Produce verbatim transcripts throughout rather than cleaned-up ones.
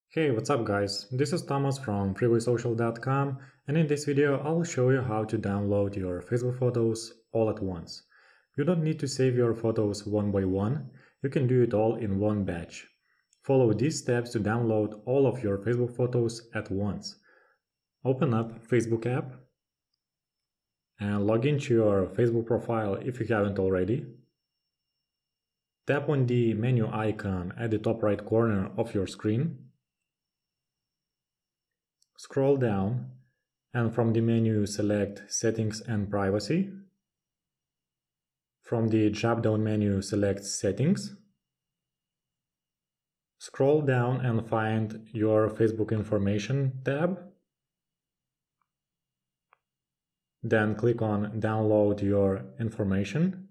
Hey, what's up guys? This is Thomas from freeway social dot com, and in this video I'll show you how to download your Facebook photos all at once. You don't need to save your photos one by one, you can do it all in one batch. Follow these steps to download all of your Facebook photos at once. Open up Facebook app and log into your Facebook profile if you haven't already. Tap on the menu icon at the top right corner of your screen. Scroll down and from the menu select Settings and Privacy. From the drop-down menu select Settings. Scroll down and find your Facebook Information tab. Then click on Download your information.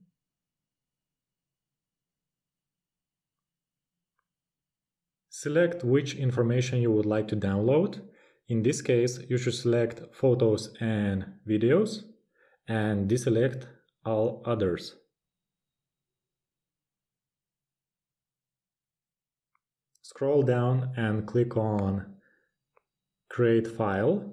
Select which information you would like to download. In this case, you should select Photos and Videos and deselect all others. Scroll down and click on Create File.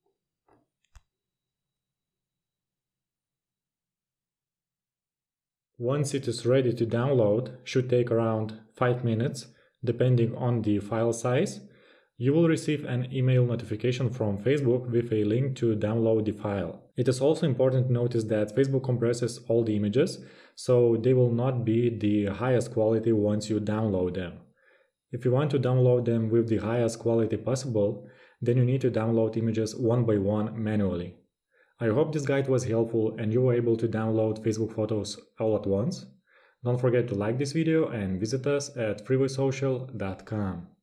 Once it is ready to download, should take around five minutes, depending on the file size. You will receive an email notification from Facebook with a link to download the file. It is also important to notice that Facebook compresses all the images, so they will not be the highest quality once you download them. If you want to download them with the highest quality possible, then you need to download images one by one manually. I hope this guide was helpful and you were able to download Facebook photos all at once. Don't forget to like this video and visit us at freeway social dot com.